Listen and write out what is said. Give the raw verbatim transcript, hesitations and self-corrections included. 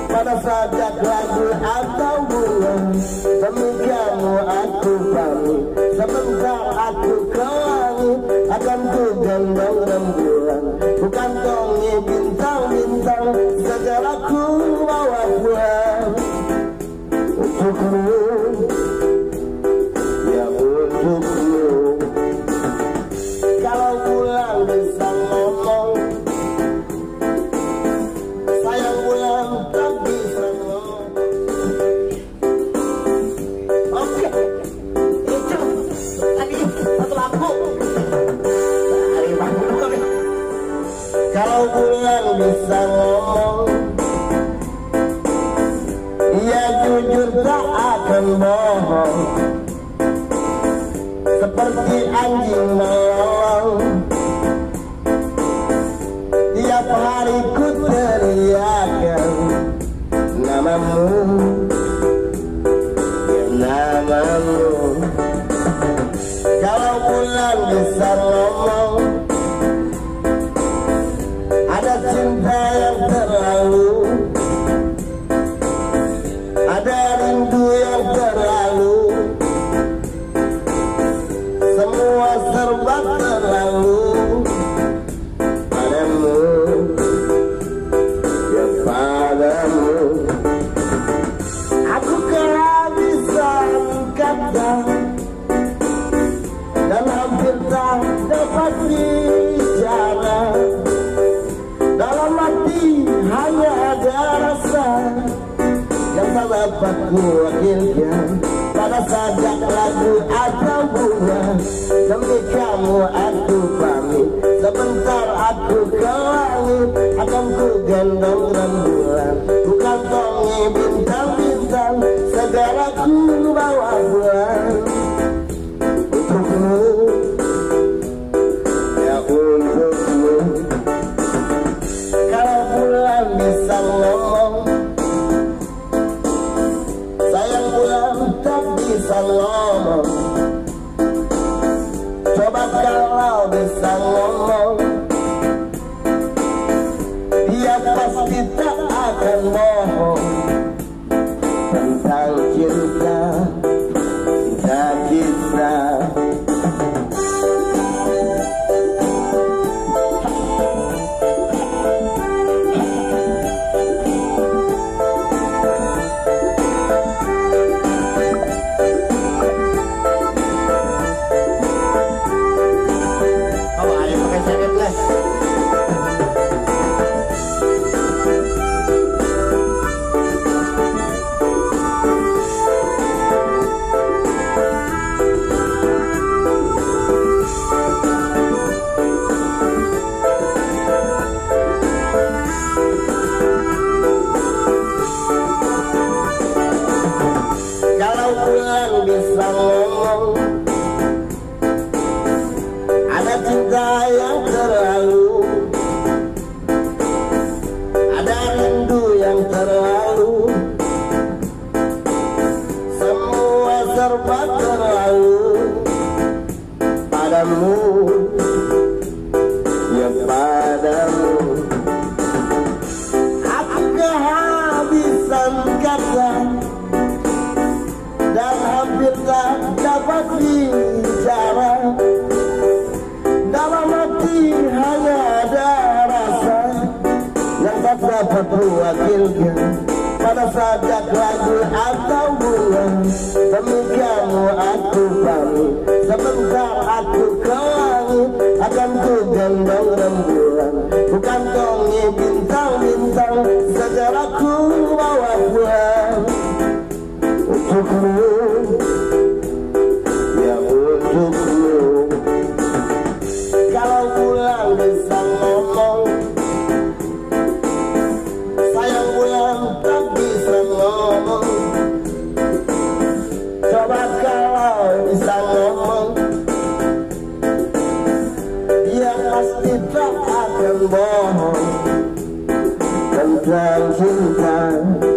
pada sajak lagu atau bunga. Demi kamu aku pamit, sebentar aku ke langit, akan ku gendong rembulan. Bukan tongi bintang-bintang, segera ku bawa pulang. Untukmu, ya untukmu. Kalau pulang bisa ngomong, sayang pulang tak bisa ngomong. Oke, itu tadi satu lagu. Kalau pulang bisa ngomong, ya jujur tak akan bohong. Seperti anjing melolong, tiap hari ku teriakan namamu, ya namamu. Kalau bulan bisa ngomong, ada cinta yang terlalu, ada rindu yang terlalu, semua serba terlalu padamu, ya padamu. Aku kehabisan kata dan hampir tak dapat bicara. Dalam hati hanya ada rasa yang tak dapat ku wakilkan pada sajak lagu atau bunga. Demi kamu aku pamit, sebentar aku ke langit, akan ku gendong rembulan. Bukan tongi bintang-bintang, segera ku bawa pulang. Untukmu, ya untukmu. Kalau pulang bisa ngomong, sayang pulang tak bisa ngomong. Coba kalau bisa ngomong, dia pasti tak akan bohong tentang cinta, cinta kita. Kalau pulang bisa ngomong, ada cinta yang terlalu, ada rindu yang terlalu, semua serba terlalu padamu, ya padamu. Aku kehabisan kata dan hampir tak dapat bicara. Dalam hati hanya ada rasa yang tak dapat diwakilkan pada sajak lagu atau bunga. Demi kamu aku pamit, sebentar aku ke langit, akan ku gendong rembulan. Bukan tongi bintang-bintang, segera ku bawa pulang. Untukmu, ya untukmu. Kalau pulang bisa ngomong, sayang pulang tak bisa ngomong. Coba kalau bisa ngomong, dia pasti tak akan bohong tentang cinta.